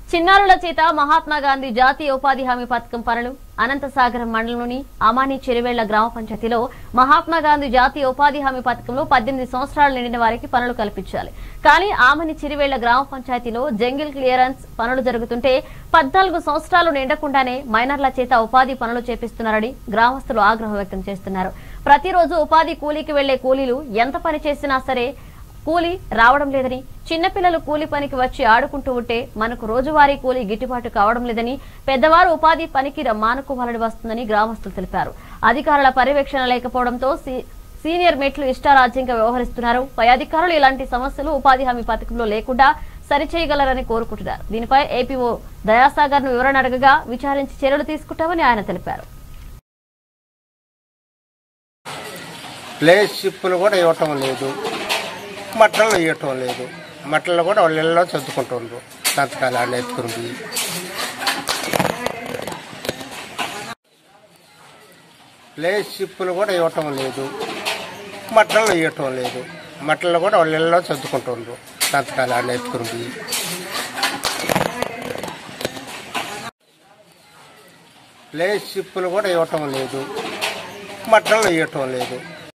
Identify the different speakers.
Speaker 1: చిన్నారుల చేత మహాత్మా గాంధీ జాతీయ ఉపాధి హామీ పథకం పనులు అనంతసాగరం మండలంలోని అమాని చెరువేళ్ల గ్రామ పంచాయతీలో మహాత్మా గాంధీ జాతీయ ఉపాధి హామీ పథకంలో 18 సంవత్సరాలు నిండిన వారికి పనులు కల్పించాలి. కానీ ఆమని చెరువేళ్ల గ్రామ పంచాయతీలో జంగిల్ క్లియరెన్స్ పనులు జరుగుతుంటే 14 సంవత్సరాలు నిండకుండానే మైనర్ల చేత ఉపాధి పనులు చేపిస్తున్నారని గ్రామస్తులు ఆగ్రహం వ్యక్తం చేస్తున్నారు. ప్రతిరోజు ఉపాధి కూలీకి వెళ్లే కూలీలు ఎంత పని చేసినా సరే కూలీ రావడం లేదని, చిన్నపిల్లలు కూలీ పనికి వచ్చి ఆడుకుంటూ ఉంటే మనకు రోజువారీ కూలీ గిట్టుబాటు కావడం లేదని, పెద్దవారు ఉపాధి పనికి మానుకోవాలని వస్తుందని గ్రామస్తులు తెలిపారు. అధికారుల పర్యవేక్షణ లేకపోవడంతో సీనియర్ మెట్లు ఇష్టారాజ్యంగా వ్యవహరిస్తున్నారు. పై అధికారులు ఇలాంటి సమస్యలు ఉపాధి హామీ పథకంలో లేకుండా సరిచేయగలరని కోరుకుంటున్నారు. దీనిపై ఏపీఓ దయాసాగర్ ను వివరణ అడగగా విచారించి చర్యలు తీసుకుంటామని ఆయన తెలిపారు.
Speaker 2: మట్టలు వేయటం లేదు. మట్టలు కూడా వాళ్ళ ఇళ్ళలో చదువుకుంటుండ్రు, సంతకాలు ఆడ ఎత్తుకుని. ప్లేస్ షిప్పులు కూడా ఇవ్వటం లేదు. మట్టలు వేయటం లేదు. మట్టలు కూడా వాళ్ళ ఇళ్ళలో చదువుకుంటుండ్రు, సంతకాలు ఆడ ఎత్తుకుని. ప్లేస్ షిప్పులు కూడా ఇవ్వటం లేదు. మట్టలు వేయటం లేదు.